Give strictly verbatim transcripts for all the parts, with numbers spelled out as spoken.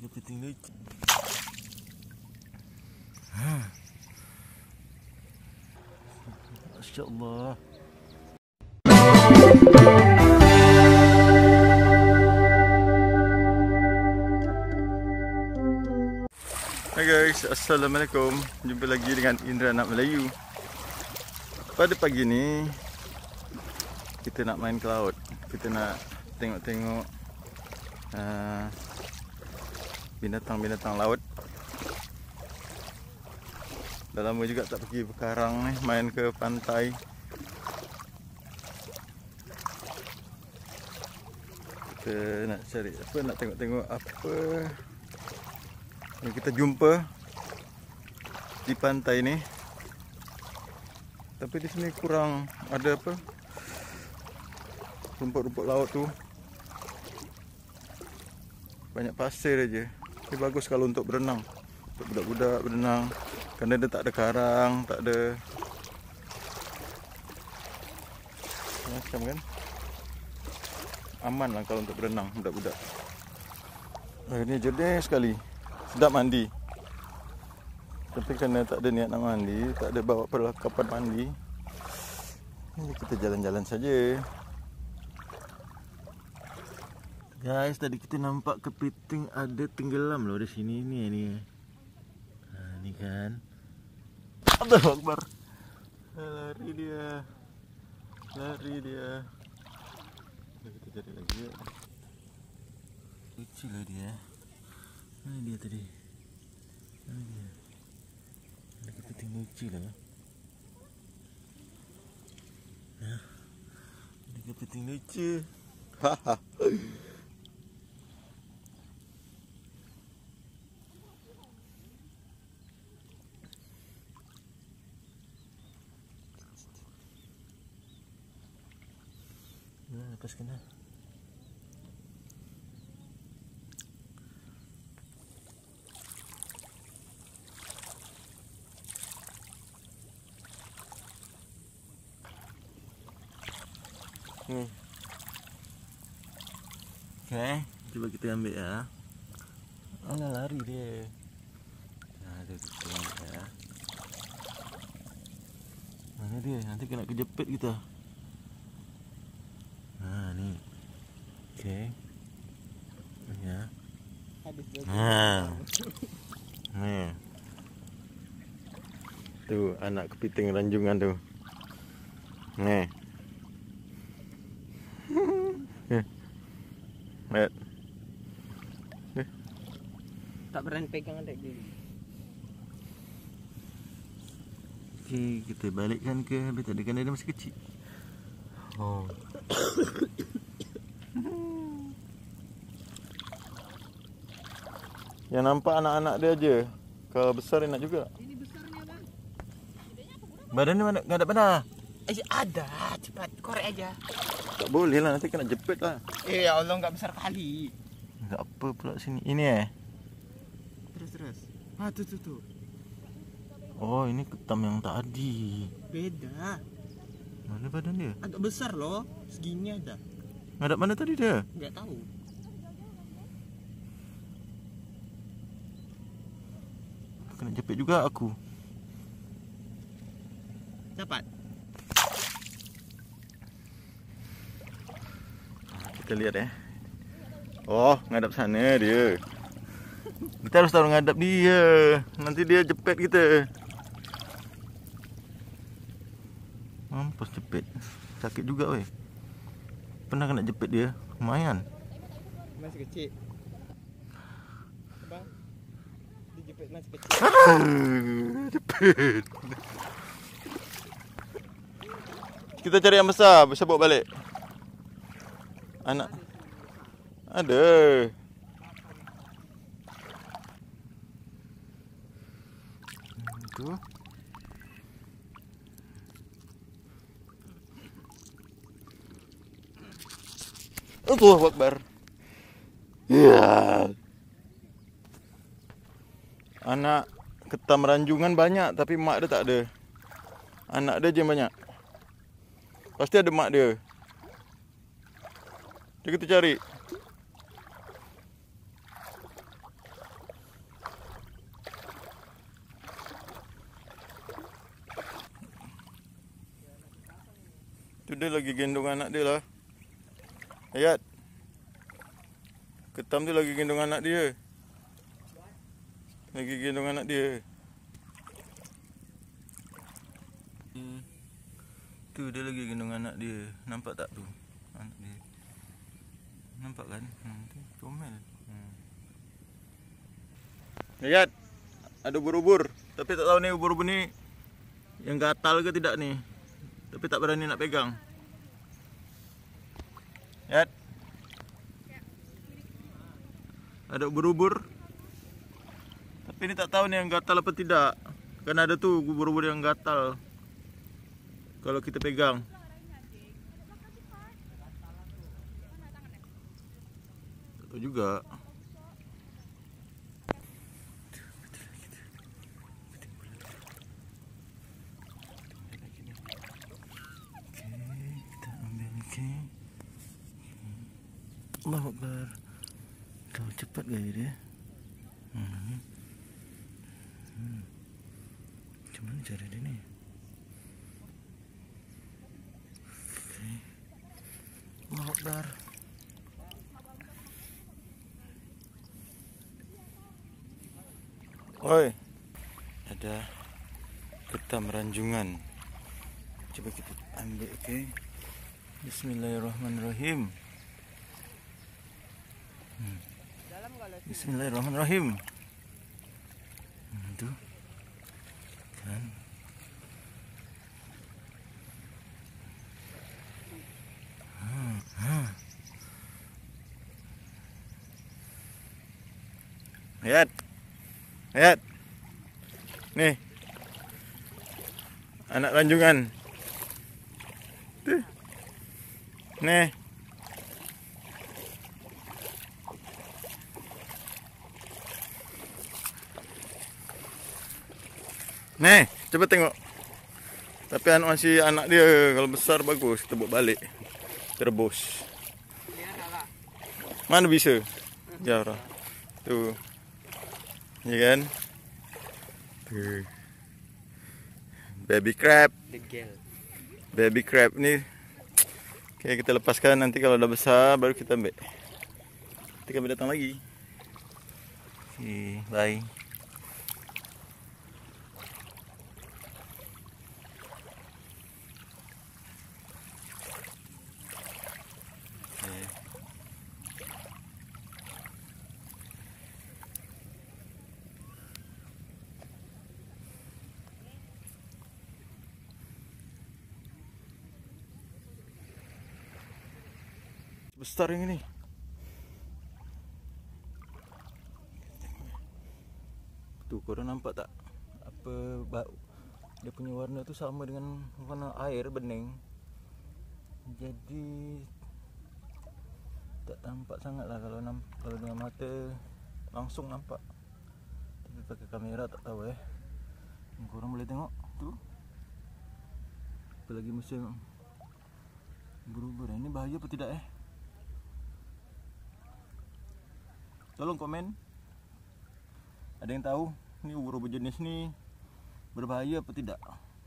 kepiting lucu. Masya Allah. Hai guys, assalamualaikum. Jumpa lagi dengan Indra Anak Melayu. Pada pagi ni kita nak main ke laut. Kita nak tengok-tengok uh, binatang-binatang laut. Dah lama juga tak pergi berkarang ni, main ke pantai. Kita nak cari apa, nak tengok-tengok apa yang kita jumpa di pantai ni. Tapi di sini kurang ada apa, rumput-rumput laut tu banyak pasir aja. Ini bagus kalau untuk berenang, untuk budak-budak berenang, kerana dia tak ada karang, tak ada macam kan, aman lah kalau untuk berenang budak-budak. Ini jernih sekali, sedap mandi. Tapi kerana tak ada niat nak mandi, tak ada bawa perlengkapan mandi, jadi kita jalan-jalan saja. Guys, tadi kita nampak kepiting ada tenggelam loh di sini ni ni. Nah, ni kan. Allahu Akbar. Lari dia. Lari dia. Kita cari lagi ya. Kecil lah dia. Mana dia tadi? Mana dia? Ada kepiting lucu lah. Nah, ada kepiting lucu. Haha. Nah, lepaskan dah. Hmm. Okay, cuba kita ambil ya. Alah, lari dia. Nah, dia kita ambil ya. Mana dia? Nanti kena kejepit kita. Nah, ni. Okay. Ya. Nah. Ni. Tu anak kepiting ranjungan tu. Ni. Lihat. Tak berani pegang adik dia. Okey, kita balikkan ke habitat dia kerana dia masih kecil. Oh. Yang nampak anak-anak dia aje. Kalau besar enak juga. Ini besarnya bang. Badan dia mana? Ngadap mana? Eh ada, cepat korek aja. Tak boleh lah, nanti kena jepit lah. Eh ya Allah, enggak besar kali. Enggak apa pula sini. Ini eh. Terus terus. Ah tu tu tu. Oh, ini ketam yang tadi. Beda. Mana badan dia? Agak besar loh, segini ada. Ngadap mana tadi dia? Enggak tahu. Kena jepit juga aku. Cepat. Kita lihat eh. Oh, ngadap sana dia. Kita harus taruh ngadap dia. Nanti dia jepit kita. Mampus jepit. Sakit juga weh. Pernah kena jepit dia. Lumayan. Masih kecil. Bang. Dijepit masih kecil. Jepit. Kita cari yang besar, bisa bawa balik. Anak ada. Itu. Allahu Akbar. Ya. Anak ketam ranjungan banyak, tapi mak dia tak ada. Anak dia je banyak. Pasti ada mak dia. Jadi kita cari. Tu dia lagi gendong anak dia lah. Ayat. Ketam tu lagi gendong anak dia. Lagi gendong anak dia. Hmm. Tu dia lagi gendong anak dia. Nampak tak tu? Anak dia. Nampak kan? Hmm, tu comel. Hmm. Ayat. Ada ubur-ubur. Tapi tak tahu ni ubur-ubur ni yang gatal ke tidak ni. Tapi tak berani nak pegang. Ayat. Ada ubur-ubur. Tapi ni tak tahu ni yang gatal apa tidak. Kan ada tu ubur-ubur yang gatal kalau kita pegang. Tak tahu juga. Kita ambil lagi. Allahu Akbar. Kau cepat gaya dia. Hmm. Hmm. Macam mana cara dia ni? Okay. Allahu Akbar. Oi. Ada ketam ranjungan. Coba kita ambil, okey. Bismillahirrahmanirrahim. Hmm. Bismillahirrahmanirrahim. Hmm, tu kan. Hmm, hmm. Ayat. Ayat. Nih. Anak ranjungan. Tuh. Nih. Nih, coba tengok. Tapi anak masih anak dia, kalau besar bagus kita bawa balik. Terbus. Mana bisa? Jarah. Tu. Ya kan? Tu. Baby crab. Baby crab ni. Okey, kita lepaskan nanti kalau dah besar baru kita ambil. Nanti kami datang lagi. Okey, bye. Besar yang ini. Tu korang nampak tak? Apa dia punya warna tu sama dengan warna air bening. Jadi tak nampak sangat lah kalau nampak, kalau dengan mata langsung nampak. Tapi pakai kamera tak tahu eh. Korang boleh tengok tu. Apalagi musim berubur. Ini bahaya apa tidak eh? Tolong komen. Ada yang tahu ni ubur-ubur jenis ni berbahaya apa tidak?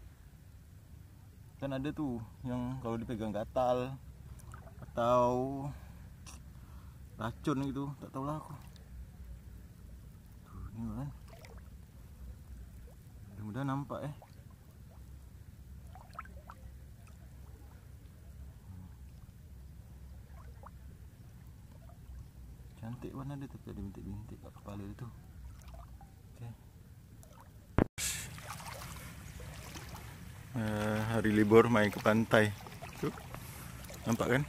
Kan ada tu yang kalau dipegang gatal atau racun gitu, tak tahulah aku. Tuh, ni kan. Mudah-mudahan nampak eh. Cantik warna dia tapi ada bintik-bintik kat kepala dia tu. Okey. Uh, hari libur main ke pantai. Tu. Nampak kan?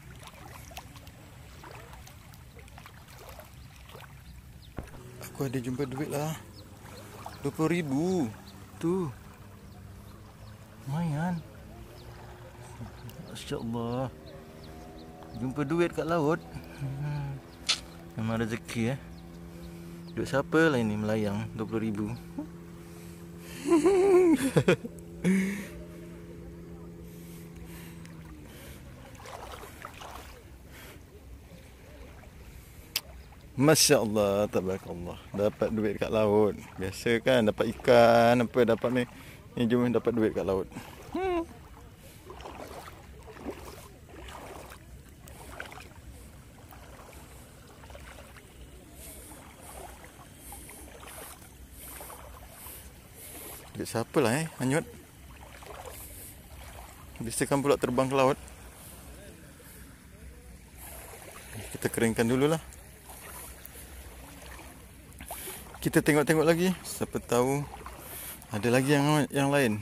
Aku ada jumpa duit lah. dua puluh ribu. Tu. Lumayan. Masya-Allah. Jumpa duit kat laut. Memang rezeki eh. Duit siapa lah ini melayang dua puluh ribu. Masya Allah, tabarakallah. Dapat duit kat laut. Biasa kan dapat ikan, apa dapat ni. Ni jom dapat duit kat laut. Hmm. Duit siapa lah eh, hanyut. Bisa kan pula terbang ke laut. Kita keringkan dulu lah. Kita tengok-tengok lagi. Siapa tahu ada lagi yang yang lain.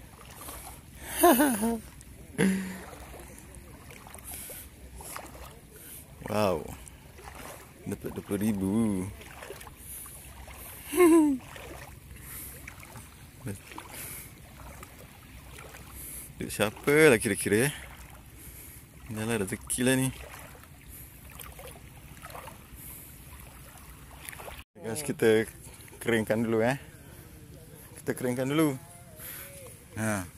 Wow. Dapat dua puluh ribu. Duit siapa lah kira-kira eh. Dah lah rezeki lah ni. Guys, kita keringkan dulu eh. Kita keringkan dulu. Ha.